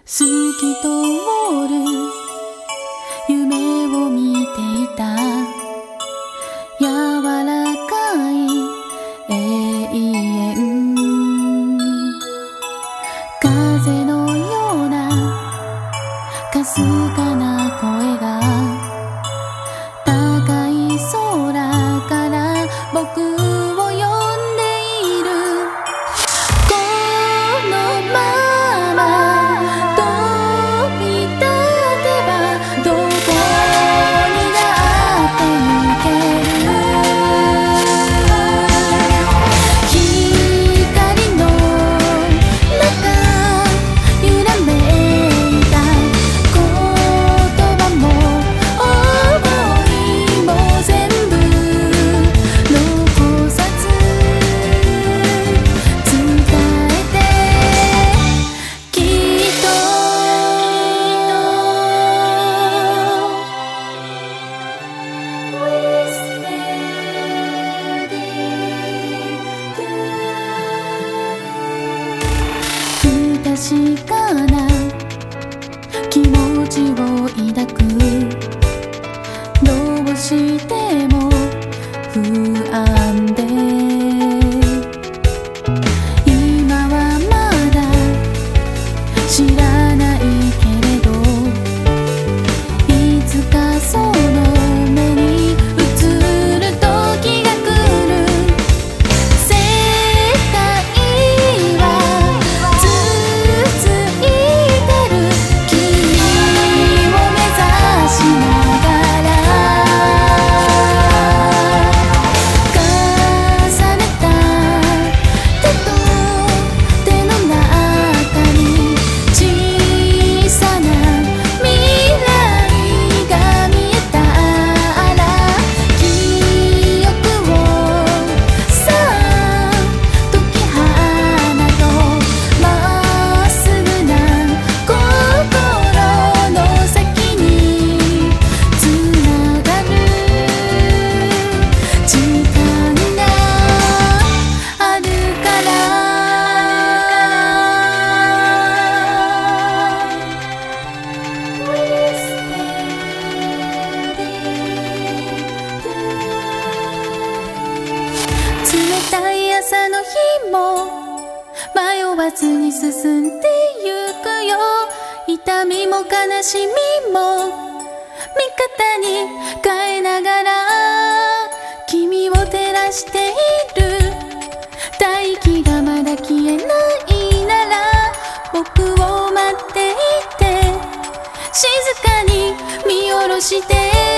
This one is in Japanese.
透き通る夢を見ていた柔らかい永遠風のようなかすかな声が高い空から僕を呼んでいるこのまま飛び立てばどこにだって行ける光の中揺らめいた言葉も想いも全部残さず伝えてきっと不確かな気持ちを抱くどうしても不安で今はまだ知らないけれどいつかその目に映る時が来る世界は続いてる君を目指しながら重ねた手と手の中に小さな未来が見えたら記憶をさあ解き放とうまっすぐな心の先につながる時間があるから冷たい朝の日も迷わずに進んでゆくよ痛みも悲しみも味方に変えながら君を照らしている大気がまだ消えないなら僕を待っていて静かに見下ろして